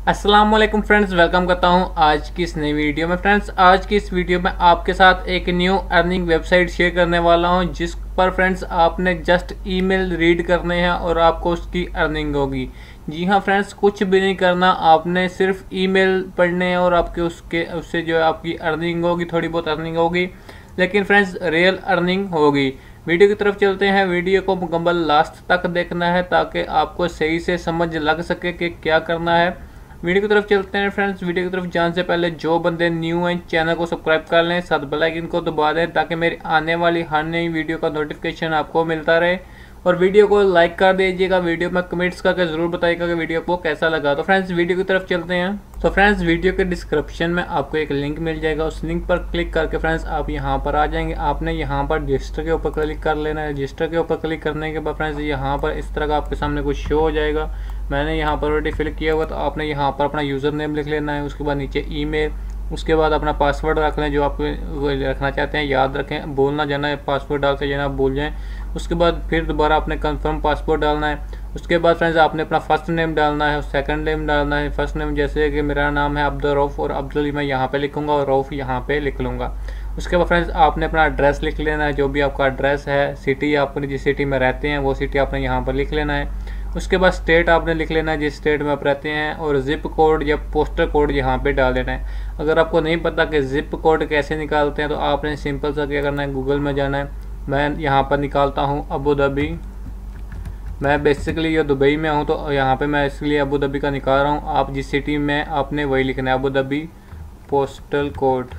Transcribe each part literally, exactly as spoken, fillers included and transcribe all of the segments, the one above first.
अस्सलाम वालेकुम friends, welcome करता हूं आज की इस नई वीडियो में। फ्रेंड्स, आज की इस वीडियो में आपके साथ एक न्यू अर्निंग वेबसाइट शेयर करने वाला हूं, जिस पर फ्रेंड्स आपने जस्ट ईमेल रीड करने हैं और आपको उसकी अर्निंग होगी। जी हां फ्रेंड्स, कुछ भी नहीं करना, आपने सिर्फ ईमेल पढ़ने हैं और आपके उसके उससे जो है आपकी अर्निंग होगी, थोड़ी बहुत अर्निंग होगी, लेकिन फ्रेंड्स रियल अर्निंग होगी। वीडियो की तरफ चलते हैं। वीडियो को मुकम्मल लास्ट तक देखना है ताकि आपको सही से समझ लग सके कि क्या करना है। वीडियो की तरफ चलते हैं फ्रेंड्स। वीडियो की तरफ जाने से पहले जो बंदे न्यू हैं चैनल को सब्सक्राइब कर लें, साथ बेल आइकन को दबा दें ताकि मेरी आने वाली हर नई वीडियो का नोटिफिकेशन आपको मिलता रहे। और वीडियो को लाइक कर दीजिएगा। वीडियो में कमेंट्स करके जरूर बताइएगा कि वीडियो को कैसा लगा। तो फ्रेंड्स वीडियो की तरफ चलते हैं। तो फ्रेंड्स वीडियो के डिस्क्रिप्शन में आपको एक लिंक मिल जाएगा, उस लिंक पर क्लिक करके फ्रेंड्स आप यहाँ पर आ जाएंगे। आपने यहाँ पर रजिस्टर के ऊपर क्लिक कर लेना है। रजिस्टर के ऊपर क्लिक करने के बाद फ्रेंड्स यहाँ पर इस तरह का आपके सामने कुछ शो हो जाएगा। मैंने यहाँ पर ऑलरेडी फिल किया हुआ, तो आपने यहाँ पर अपना यूज़र नेम लिख लेना है। उसके बाद नीचे ईमेल, उसके बाद अपना पासवर्ड रख लें जो आप रखना चाहते हैं, याद रखें, बोलना जाना है, पासवर्ड डालते जाना, आप भूल जाएं। उसके बाद फिर दोबारा आपने कंफर्म पासवर्ड डालना है। उसके बाद फ्रेंड्स आपने अपना फर्स्ट नेम डालना है, सेकंड नेम डालना है। फर्स्ट नेम जैसे कि मेरा नाम है अब्दुल रऊफ, और अब्दुल मैं यहाँ पे लिखूंगा और रऊफ यहाँ पे लिख लूँगा। उसके बाद फ्रेंड्स आपने अपना एड्रेस लिख लेना है, जो भी आपका एड्रेस है, सिटी आपने जिस सिटी में रहते हैं वो सिटी आपने यहाँ पर लिख लेना है। उसके बाद स्टेट आपने लिख लेना है जिस स्टेट में आप रहते हैं, और जिप कोड या पोस्टल कोड यहाँ पे डाल देना है। अगर आपको नहीं पता कि जिप कोड कैसे निकालते हैं तो आपने सिंपल सा क्या करना है, गूगल में जाना है। मैं यहाँ पर निकालता हूँ अबू धाबी। मैं बेसिकली ये दुबई में हूँ तो यहाँ पे मैं इसलिए अबू धाबी का निकाल रहा हूँ। आप जिस सिटी में आपने वही लिखना है, अबू धाबी पोस्टल कोड।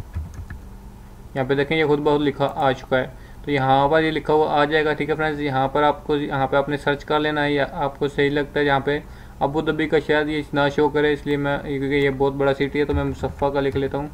यहाँ पे देखें ये खुद बहुत लिखा आ चुका है, तो यहाँ पर ये लिखा हुआ आ जाएगा। ठीक है फ्रेंड्स, यहाँ पर आपको यहाँ पे आपने सर्च कर लेना है, या आपको सही लगता है यहाँ पे अबू धाबी का शायद ये ना शो करे, इसलिए मैं, क्योंकि ये बहुत बड़ा सिटी है तो मैं मुसफ़ा का लिख लेता हूँ।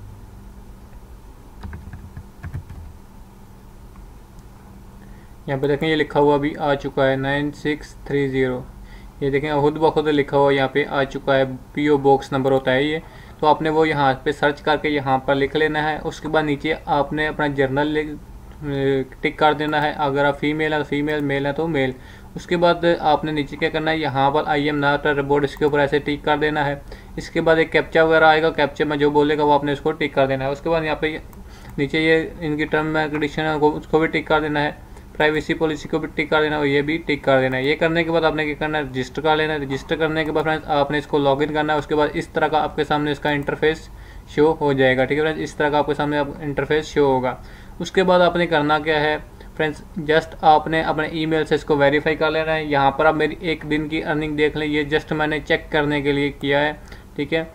यहाँ पे देखें ये लिखा हुआ भी आ चुका है नाइन सिक्स थ्री ज़ीरो। ये देखें खुद ब खुद लिखा हुआ यहाँ पे आ चुका है। पीओ बॉक्स नंबर होता है ये, तो आपने वो यहाँ पे सर्च करके यहाँ पर लिख लेना है। उसके बाद नीचे आपने अपना जर्नल टिक कर देना है। अगर आप फीमेल है तो फीमेल, मेल है तो मेल। उसके बाद आपने नीचे क्या करना है, यहाँ पर I am not a robot, इसके ऊपर ऐसे टिक कर देना है। इसके बाद एक कैप्चा वगैरह आएगा, कैप्चा में जो बोलेगा वो आपने इसको टिक कर देना है। उसके बाद यहाँ पे नीचे ये इनकी टर्म एंड कंडीशन है उसको भी टिक कर देना है। प्राइवेसी पॉलिसी को भी टिक कर देना है, ये भी टिक कर देना है। ये करने के बाद आपने क्या करना है, रजिस्टर कर लेना है। रजिस्टर करने के बाद फ्रेंड्स आपने इसको लॉगिन करना है। उसके बाद इस तरह का आपके सामने इसका इंटरफेस शो हो जाएगा। ठीक है फ्रेंड्स, इस तरह का आपके सामने इंटरफेस शो होगा। उसके बाद आपने करना क्या है फ्रेंड्स, जस्ट आपने अपने ईमेल से इसको वेरीफाई कर लेना है। यहाँ पर आप मेरी एक दिन की अर्निंग देख लें, ये जस्ट मैंने चेक करने के लिए किया है। ठीक है,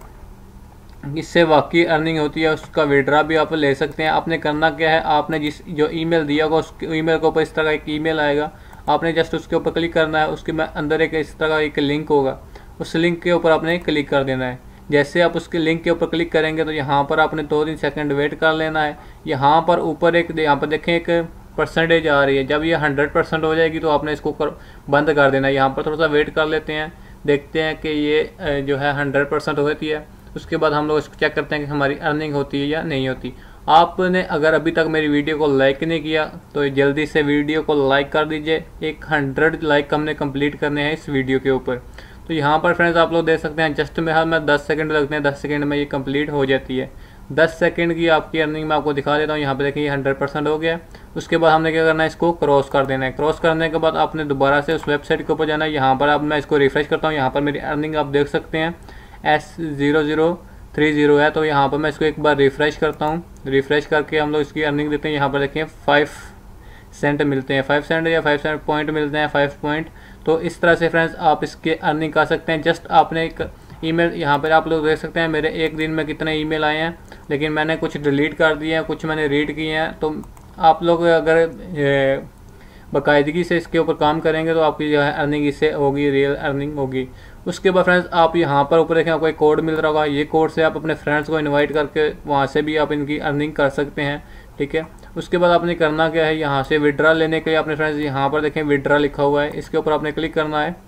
इससे वाकई अर्निंग होती है, उसका विड्रा भी आप ले सकते हैं। आपने करना क्या है, आपने जिस जो ईमेल दिया होगा उस ईमेल के ऊपर इस तरह का एक ईमेल आएगा, आपने जस्ट उसके ऊपर क्लिक करना है। उसके अंदर एक इस तरह का एक लिंक होगा, उस लिंक के ऊपर आपने क्लिक कर देना है। जैसे आप उसके लिंक के ऊपर क्लिक करेंगे तो यहाँ पर आपने दो तीन सेकंड वेट कर लेना है। यहाँ पर ऊपर एक, यहाँ पर देखें एक परसेंटेज आ रही है, जब ये हंड्रेड परसेंट हो जाएगी तो आपने इसको कर, बंद कर देना है। यहाँ पर थोड़ा सा वेट कर लेते हैं, देखते हैं कि ये जो है हंड्रेड परसेंट होती है। उसके बाद हम लोग इसको चेक करते हैं कि हमारी अर्निंग होती है या नहीं होती। आपने अगर अभी तक मेरी वीडियो को लाइक नहीं किया तो जल्दी से वीडियो को लाइक कर दीजिए। एक हंड्रेड लाइक हमने कंप्लीट करने हैं इस वीडियो के ऊपर। तो यहाँ पर फ्रेंड्स आप लोग देख सकते हैं, जस्ट में में दस सेकंड लगते हैं, दस सेकंड में ये कंप्लीट हो जाती है। दस सेकंड की आपकी अर्निंग मैं आपको दिखा देता हूँ। यहाँ पे देखिए ये हंड्रेड परसेंट हो गया। उसके बाद हमने क्या करना है, इसको क्रॉस कर देना है। क्रॉस करने के बाद आपने दोबारा से उस वेबसाइट के ऊपर जाना है। यहाँ पर अब मैं इसको रिफ्रेश करता हूँ। यहाँ पर मेरी अर्निंग आप देख सकते हैं S zero zero three zero है। तो यहाँ पर मैं इसको एक बार रिफ्रेश करता हूँ। रिफ्रेश करके हम लोग इसकी अर्निंग देते हैं। यहाँ पर देखिए फाइव सेंट मिलते हैं, फाइव सेंट या फाइव सेंट पॉइंट मिलते हैं, फाइव पॉइंट। तो इस तरह से फ्रेंड्स आप इसके अर्निंग कर सकते हैं। जस्ट आपने एक ईमेल, यहाँ पर आप लोग देख सकते हैं मेरे एक दिन में कितने ईमेल आए हैं, लेकिन मैंने कुछ डिलीट कर दिए हैं, कुछ मैंने रीड किए हैं। तो आप लोग अगर बाकायदगी से इसके ऊपर काम करेंगे तो आपकी जो है अर्निंग इससे होगी, रियल अर्निंग होगी। उसके बाद फ्रेंड्स आप यहाँ पर ऊपर देखें आपको एक कोड मिल रहा होगा। ये कोड से आप अपने फ्रेंड्स को इनवाइट करके वहाँ से भी आप इनकी अर्निंग कर सकते हैं। ठीक है, उसके बाद आपने करना क्या है, यहाँ से विड्रा लेने के लिए आपने फ्रेंड्स यहाँ पर देखें विड्रा लिखा हुआ है, इसके ऊपर आपने क्लिक करना है।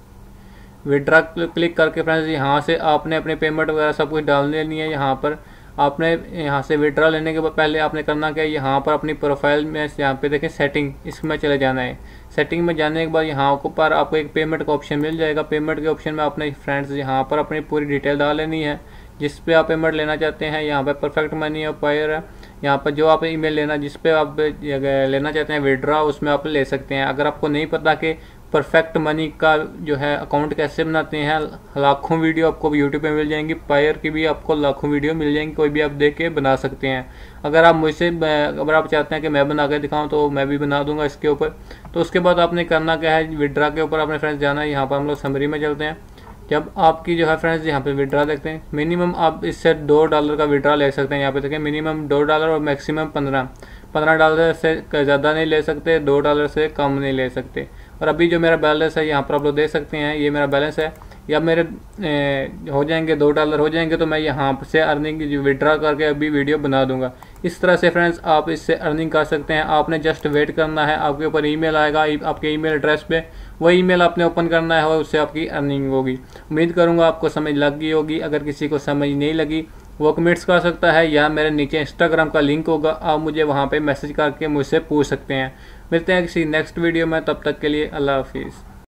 विड्रा क्लिक करके फ्रेंड्स यहाँ से आपने अपने पेमेंट वगैरह सब कुछ डाल लेनी है। यहाँ पर आपने यहाँ से विड्रा लेने के बाद पहले आपने करना क्या है, यहाँ पर अपनी प्रोफाइल में यहाँ पे देखें सेटिंग, इसमें चले जाना है। सेटिंग में जाने के बाद यहाँ पर आपको एक पेमेंट का ऑप्शन मिल जाएगा। पेमेंट के ऑप्शन में अपने फ्रेंड्स यहाँ पर अपनी पूरी डिटेल डाल लेनी है जिस पे आप पेमेंट लेना चाहते हैं। यहाँ पर परफेक्ट मनी और पायर है, यहाँ पर जो आप ईमेल लेना जिस पे आप लेना चाहते हैं विड्रा, उसमें आप ले सकते हैं। अगर आपको नहीं पता कि परफेक्ट मनी का जो है अकाउंट कैसे बनाते हैं, लाखों वीडियो आपको यूट्यूब पे मिल जाएंगी, पायर की भी आपको लाखों वीडियो मिल जाएंगी, कोई भी आप देख के बना सकते हैं। अगर आप मुझसे अगर आप चाहते हैं कि मैं बना के दिखाऊं तो मैं भी बना दूंगा इसके ऊपर। तो उसके बाद आपने करना क्या है, विड्रा के ऊपर अपने फ्रेंड्स जाना है। यहाँ पर हम लोग समरी में चलते हैं। जब आपकी जो है फ्रेंड्स यहाँ पे विड्रा देखते हैं, मिनिमम आप इससे दो डॉलर का विड्रा ले सकते हैं। यहाँ पे देखें मिनिमम दो डॉलर और मैक्सिमम पंद्रह पंद्रह डॉलर से ज़्यादा नहीं ले सकते, दो डॉलर से कम नहीं ले सकते। और अभी जो मेरा बैलेंस है यहाँ पर आप लोग देख सकते हैं, ये मेरा बैलेंस है। या मेरे ए, हो जाएंगे दो डॉलर हो जाएंगे तो मैं यहाँ से अर्निंग विड्रा करके अभी वीडियो बना दूंगा। इस तरह से फ्रेंड्स आप इससे अर्निंग कर सकते हैं। आपने जस्ट वेट करना है, आपके ऊपर ईमेल आएगा, आपके ईमेल एड्रेस पे वही ईमेल आपने ओपन करना है और उससे आपकी अर्निंग होगी। उम्मीद करूँगा आपको समझ लग गई होगी। अगर किसी को समझ नहीं लगी वो कमेंट्स कर सकता है या मेरे नीचे इंस्टाग्राम का लिंक होगा, आप मुझे वहाँ पे मैसेज करके मुझसे पूछ सकते हैं। मिलते हैं किसी नेक्स्ट वीडियो में, तब तक के लिए अल्लाह हाफिज़।